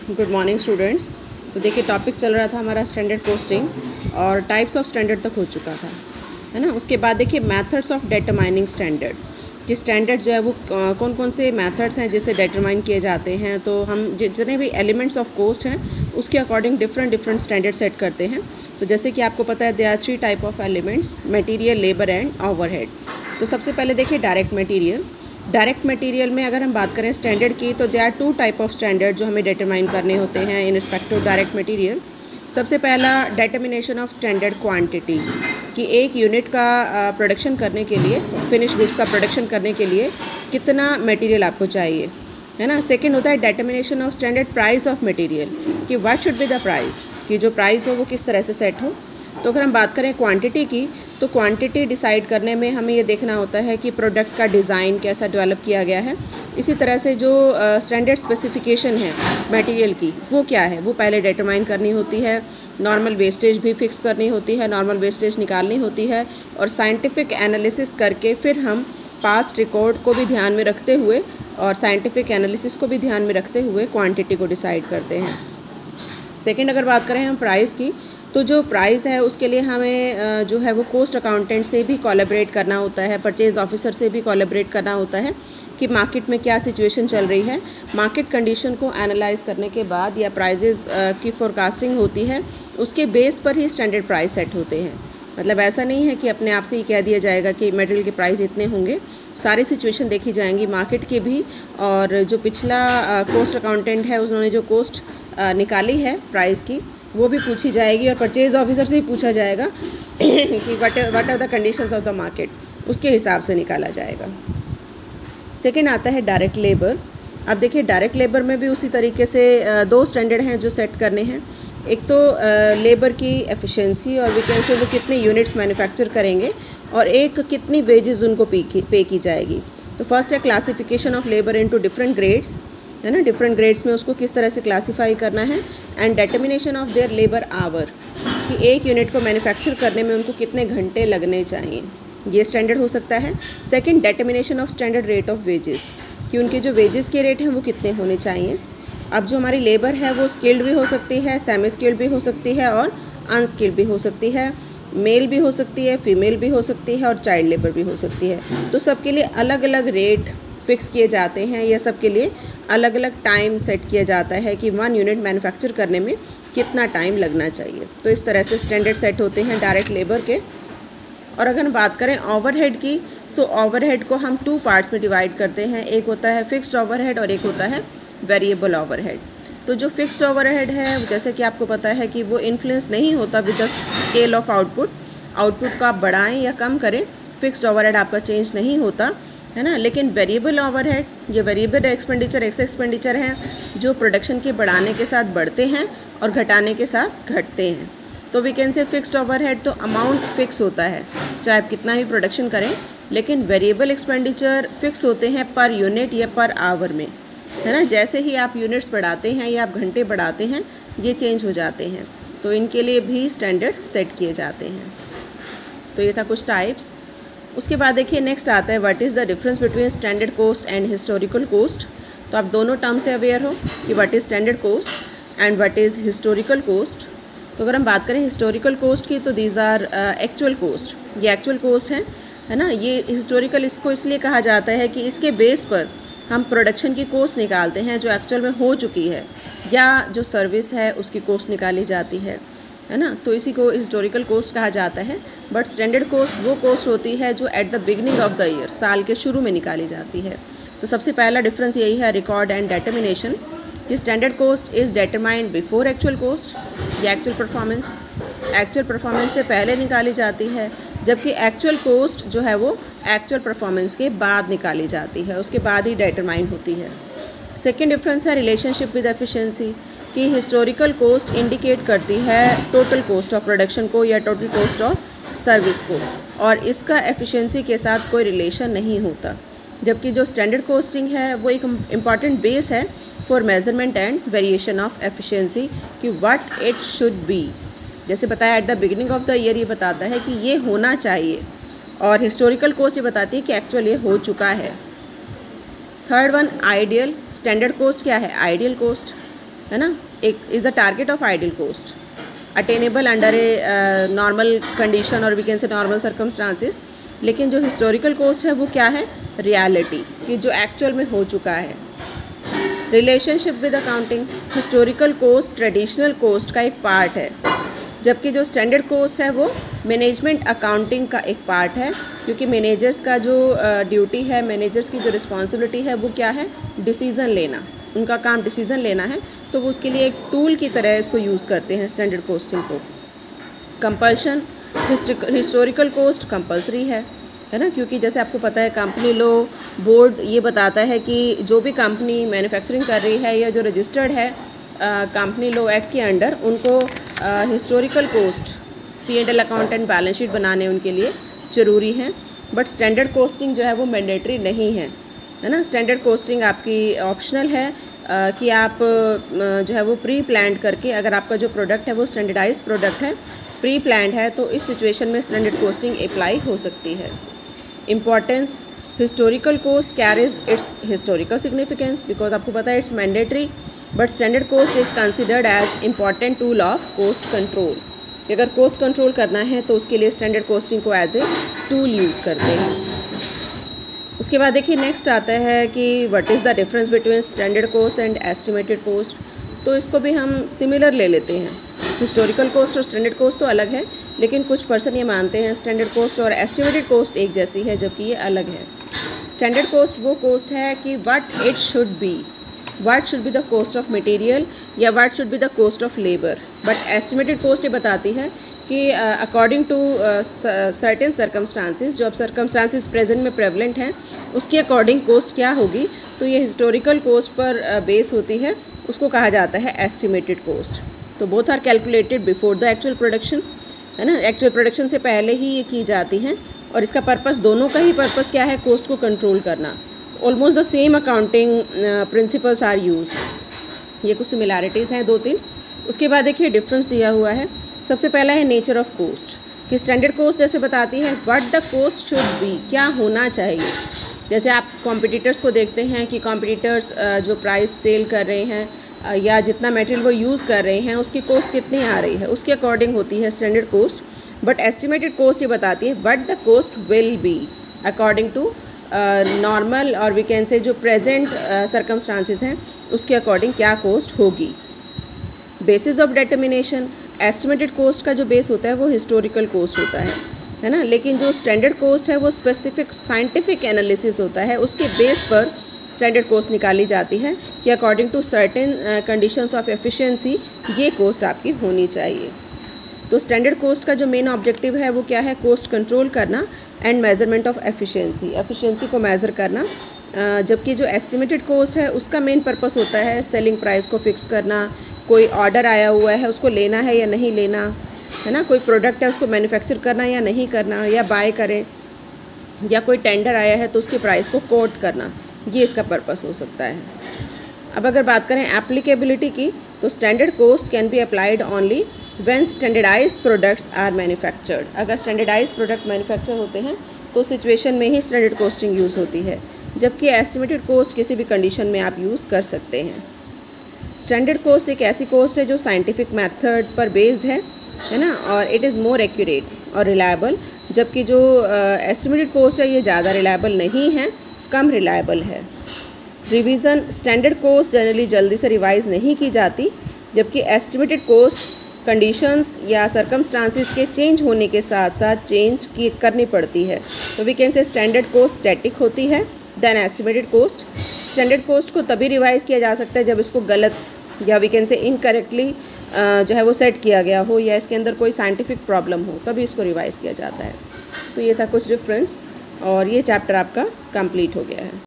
Good morning students. तो देखिए topic चल रहा था हमारा स्टैंडर्ड कोस्टिंग और टाइप्स ऑफ स्टैंडर्ड तक हो चुका था, है ना। उसके बाद देखिए मेथड्स ऑफ डिटरमाइनिंग स्टैंडर्ड, कि स्टैंडर्ड जो है वो कौन कौन से मेथड्स हैं जिससे डिटरमाइन किए जाते हैं। तो हम जितने भी एलिमेंट्स ऑफ कोस्ट हैं उसके अकॉर्डिंग डिफरेंट स्टैंडर्ड सेट करते हैं। तो जैसे कि आपको पता है there are 3 type of elements, material, labour and overhead. तो सबसे पहले देखिए डायरेक्ट मटेरियल। डायरेक्ट मटेरियल में अगर हम बात करें स्टैंडर्ड की, तो there are 2 type of standard जो हमें डिटरमाइन करने होते हैं in respect to direct material. सबसे पहला डिटर्मिनेशन ऑफ स्टैंडर्ड क्वांटिटी, कि एक यूनिट का प्रोडक्शन करने के लिए, फिनिश गुड्स का प्रोडक्शन करने के लिए कितना मटेरियल आपको चाहिए, है ना। सेकंड होता है determination of standard price of material, कि what should be the price, कि जो प्राइस हो वो किस तरह से सेट हो। तो अगर हम बात करें क्वांटिटी की, तो क्वांटिटी डिसाइड करने में हमें ये देखना होता है कि प्रोडक्ट का डिज़ाइन कैसा डेवलप किया गया है। इसी तरह से जो स्टैंडर्ड स्पेसिफिकेशन है मटेरियल की वो क्या है वो पहले डिटरमाइन करनी होती है। नॉर्मल वेस्टेज भी फिक्स करनी होती है, नॉर्मल वेस्टेज निकालनी होती है, और साइंटिफिक एनालिसिस करके फिर हम पास्ट रिकॉर्ड को भी ध्यान में रखते हुए और साइंटिफिक एनालिसिस को भी ध्यान में रखते हुए क्वांटिटी को डिसाइड करते हैं। सेकंड अगर बात करें हम प्राइस की, तो जो प्राइस है उसके लिए हमें जो है वो कोस्ट अकाउंटेंट से भी कोलैबोरेट करना होता है, परचेज़ ऑफिसर से भी कोलैबोरेट करना होता है कि मार्केट में क्या सिचुएशन चल रही है। मार्केट कंडीशन को एनालाइज करने के बाद या प्राइजेज़ की फोरकास्टिंग होती है, उसके बेस पर ही स्टैंडर्ड प्राइस सेट होते हैं। मतलब ऐसा नहीं है कि अपने आप से ही कह दिया जाएगा कि मटेरियल के प्राइस इतने होंगे। सारी सिचुएशन देखी जाएंगी मार्केट की भी, और जो पिछला कोस्ट अकाउंटेंट है उन्होंने जो कोस्ट निकाली है प्राइस की वो भी पूछी जाएगी, और परचेज़ ऑफिसर से ही पूछा जाएगा कि what are the conditions of the market, उसके हिसाब से निकाला जाएगा। सेकेंड आता है डायरेक्ट लेबर। अब देखिए डायरेक्ट लेबर में भी उसी तरीके से 2 स्टैंडर्ड हैं जो सेट करने हैं। एक तो लेबर की एफिशिएंसी, और वी कैन से वो कितने यूनिट्स मैन्युफैक्चर करेंगे, और एक कितनी वेजेस उनको पे की जाएगी। तो फर्स्ट है classification of labour into different grades, है ना। डिफरेंट ग्रेड्स में उसको किस तरह से क्लासीफाई करना है। And determination of their labour hour, कि एक यूनिट को मैन्युफैक्चर करने में उनको कितने घंटे लगने चाहिए, ये स्टैंडर्ड हो सकता है। Second determination of standard rate of wages, कि उनके जो वेजेस के रेट हैं वो कितने होने चाहिए। अब जो हमारी लेबर है वो स्किल्ड भी हो सकती है, सेमी स्किल्ड भी हो सकती है, और अनस्किल्ड भी हो सकती है। मेल भी हो सकती है, फीमेल भी हो सकती है, और चाइल्ड लेबर भी हो सकती है। तो सबके लिए अलग अलग रेट फिक्स किए जाते हैं, या सबके लिए अलग अलग टाइम सेट किया जाता है कि 1 यूनिट मैन्युफैक्चर करने में कितना टाइम लगना चाहिए। तो इस तरह से स्टैंडर्ड सेट होते हैं डायरेक्ट लेबर के। और अगर हम बात करें ओवरहेड की, तो ओवरहेड को हम 2 पार्ट्स में डिवाइड करते हैं। एक होता है फिक्स्ड ओवरहेड और एक होता है वेरिएबल ओवरहेड। तो जो फिक्स्ड ओवरहेड है जैसे कि आपको पता है कि वो इन्फ्लुएंस नहीं होता with the scale of output. Output को आप बढ़ाएं या कम करें, फिक्स्ड ओवरहेड आपका चेंज नहीं होता, है ना। लेकिन वेरिएबल ओवरहेड, ये वेरिएबल एक्सपेंडिचर एक्सपेंडिचर हैं जो प्रोडक्शन के बढ़ाने के साथ बढ़ते हैं और घटाने के साथ घटते हैं। तो we can say fixed overhead, तो अमाउंट फिक्स होता है चाहे आप कितना भी प्रोडक्शन करें, लेकिन वेरिएबल एक्सपेंडिचर फिक्स होते हैं पर यूनिट या पर आवर में, है ना। जैसे ही आप यूनिट्स बढ़ाते हैं या आप घंटे बढ़ाते हैं ये चेंज हो जाते हैं, तो इनके लिए भी स्टैंडर्ड सेट किए जाते हैं। तो ये था कुछ टाइप्स। उसके बाद देखिए नेक्स्ट आता है what is the difference between standard cost and historical cost. तो आप दोनों टर्म से अवेयर हो कि what is standard cost and what is historical cost. तो अगर हम बात करें हिस्टोरिकल कोस्ट की, तो दीज आर एक्चुअल कोस्ट, ये एक्चुअल कोस्ट है ना। ये हिस्टोरिकल इसको इसलिए कहा जाता है कि इसके बेस पर हम प्रोडक्शन की कोस्ट निकालते हैं जो एक्चुअल में हो चुकी है, या जो सर्विस है उसकी कोस्ट निकाली जाती है ना। तो इसी को हिस्टोरिकल कोस्ट कहा जाता है। बट स्टैंडर्ड कोस्ट वो कोस्ट होती है जो at the beginning of the year, साल के शुरू में निकाली जाती है। तो सबसे पहला डिफरेंस यही है रिकॉर्ड एंड डिटर्मिनेशन, कि standard cost is determined before actual cost, या एक्चुअल परफॉर्मेंस से पहले निकाली जाती है, जबकि एक्चुअल कोस्ट जो है वो एक्चुअल परफॉर्मेंस के बाद निकाली जाती है, उसके बाद ही डिटरमाइन होती है। सेकेंड डिफरेंस है रिलेशनशिप विद एफिशिएंसी, कि हिस्टोरिकल कोस्ट इंडिकेट करती है टोटल कॉस्ट ऑफ प्रोडक्शन को या टोटल कॉस्ट ऑफ सर्विस को, और इसका एफिशिएंसी के साथ कोई रिलेशन नहीं होता। जबकि जो स्टैंडर्ड कोस्टिंग है वो एक इम्पॉर्टेंट बेस है for measurement and variation of efficiency, कि व्हाट इट शुड बी। जैसे बताया at the beginning of the year ये बताता है कि ये होना चाहिए, और हिस्टोरिकल कोस्ट ये बताती है कि एक्चुअल ये हो चुका है। Third one ideal, standard cost क्या है, आइडियल कोस्ट, है ना, एक is a target of ideal cost attainable under a normal condition और we can say normal circumstances. लेकिन जो हिस्टोरिकल कोस्ट है वो क्या है, रियलिटी, कि जो एक्चुअल में हो चुका है। Relationship with accounting, historical cost traditional cost का एक पार्ट है, जबकि जो स्टैंडर्ड कोस्ट है वो मैनेजमेंट अकाउंटिंग का एक पार्ट है, क्योंकि मैनेजर्स का जो ड्यूटी है, मैनेजर्स की जो रिस्पॉन्सिबिलिटी है वो क्या है, डिसीज़न लेना, उनका काम डिसीज़न लेना है, तो वो उसके लिए एक टूल की तरह इसको यूज़ करते हैं स्टैंडर्ड कोस्टिंग को। कंपल्शन, हिस्टोरिकल कोस्ट कंपल्सरी है ना, क्योंकि जैसे आपको पता है कंपनी लॉ बोर्ड ये बताता है कि जो भी कंपनी मैन्युफैक्चरिंग कर रही है या जो रजिस्टर्ड है कंपनी लॉ एक्ट के अंडर, उनको historical cost P&L account and balance sheet बनाने उनके लिए ज़रूरी हैं। बट स्टैंडर्ड कोस्टिंग जो है वो मैंडेटरी नहीं है ना। स्टैंडर्ड कोस्टिंग आपकी ऑप्शनल है कि आप जो है वो प्री प्लान्ड करके, अगर आपका जो प्रोडक्ट है वो स्टैंडर्डाइज प्रोडक्ट है, प्री प्लान्ड है, तो इस सिचुएशन में स्टैंडर्ड कोस्टिंग अप्लाई हो सकती है। Importance, historical cost carries its historical significance because आपको पता है it's mandatory, but standard cost is considered as important tool of cost control. अगर कोस्ट कंट्रोल करना है तो उसके लिए स्टैंडर्ड कोस्टिंग को एज ए टूल यूज़ करते हैं। उसके बाद देखिए नेक्स्ट आता है कि what is the difference between standard cost and estimated cost. तो इसको भी हम सिमिलर ले लेते हैं। हिस्टोरिकल कोस्ट और स्टैंडर्ड कोस्ट तो अलग है, लेकिन कुछ पर्सन ये मानते हैं स्टैंडर्ड कोस्ट और एस्टिमेटेड कोस्ट एक जैसी है, जबकि ये अलग है। स्टैंडर्ड कोस्ट वो कोस्ट है कि what it should be, what should be the cost of material या what should be the cost of labour. But estimated cost ये बताती है कि अकॉर्डिंग टू सर्टेन सर्कमस्टांसिस, जो अब सर्कमस्टांसिस प्रेजेंट में प्रेवलेंट हैं, उसके अकॉर्डिंग कोस्ट क्या होगी। तो ये हिस्टोरिकल कोस्ट पर बेस होती है, उसको कहा जाता है एस्टिमेटेड कोस्ट। तो both are calculated before the actual production, है ना, एक्चुअल प्रोडक्शन से पहले ही ये की जाती हैं। और इसका पर्पस, दोनों का ही पर्पस क्या है, कोस्ट को कंट्रोल करना। Almost the same accounting principles are used. ये कुछ सिमिलैरिटीज़ हैं 2-3। उसके बाद देखिए डिफरेंस दिया हुआ है। सबसे पहला है नेचर ऑफ कोस्ट, कि स्टैंडर्ड कोस्ट जैसे बताती है what the cost should be, क्या होना चाहिए। जैसे आप कॉम्पिटिटर्स को देखते हैं कि कॉम्पिटिटर्स जो प्राइस सेल कर रहे हैं या जितना मटेरियल वो यूज़ कर रहे हैं उसकी कॉस्ट कितनी आ रही है, उसके अकॉर्डिंग होती है standard cost. But estimated cost ये बताती है what the cost will be according to normal और वी कैन से जो प्रेजेंट सर्कमस्टांसिस हैं उसके अकॉर्डिंग क्या कोस्ट होगी। Basis of determination, estimated cost का जो बेस होता है वो हिस्टोरिकल कोस्ट होता है ना, लेकिन जो स्टैंडर्ड कोस्ट है वो स्पेसिफिक साइंटिफिक एनालिसिस होता है, उसके बेस पर स्टैंडर्ड कोस्ट निकाली जाती है कि according to certain conditions of efficiency ये कोस्ट आपकी होनी चाहिए। तो स्टैंडर्ड कोस्ट का जो मेन ऑब्जेक्टिव है वो क्या है, कोस्ट कंट्रोल करना and measurement of efficiency, efficiency को मेज़र करना। जबकि जो एस्टिमेटेड कोस्ट है उसका मेन पर्पस होता है सेलिंग प्राइस को फिक्स करना, कोई ऑर्डर आया हुआ है उसको लेना है या नहीं लेना, है ना, कोई प्रोडक्ट है उसको मैन्युफैक्चर करना या नहीं करना या बाय करें, या कोई टेंडर आया है तो उसकी प्राइस को कोट करना, ये इसका पर्पस हो सकता है। अब अगर बात करें एप्लीकेबिलिटी की, तो standard cost can be applied only when standardized products are manufactured. अगर स्टैंडर्डाइज्ड प्रोडक्ट मैन्युफैक्चर होते हैं तो सिचुएशन में ही स्टैंडर्ड कोस्टिंग यूज़ होती है, जबकि एस्टिमेटेड कोस्ट किसी भी कंडीशन में आप यूज़ कर सकते हैं। स्टैंडर्ड कोस्ट एक ऐसी कोस्ट है जो साइंटिफिक मेथड पर बेस्ड है ना, और इट इज़ मोर एक्यूरेट और रिलायबल, जबकि जो एस्टिमेटेड कोस्ट है ये ज़्यादा रिलायबल नहीं है, कम रिलायबल है। रिवीजन, स्टैंडर्ड कोस्ट जनरली जल्दी से रिवाइज़ नहीं की जाती, जबकि एस्टिमेटेड कोस्ट कंडीशंस या सर्कमस्टांसिस के चेंज होने के साथ साथ चेंज की करनी पड़ती है। तो we can say standard cost static होती है then estimated cost. Standard cost को तभी रिवाइज़ किया जा सकता है जब इसको गलत या वी कैन से इनकरेक्टली जो है वो सेट किया गया हो या इसके अंदर कोई साइंटिफिक प्रॉब्लम हो, तभी इसको रिवाइज़ किया जाता है। तो ये था कुछ डिफरेंस और ये चैप्टर आपका कंप्लीट हो गया है।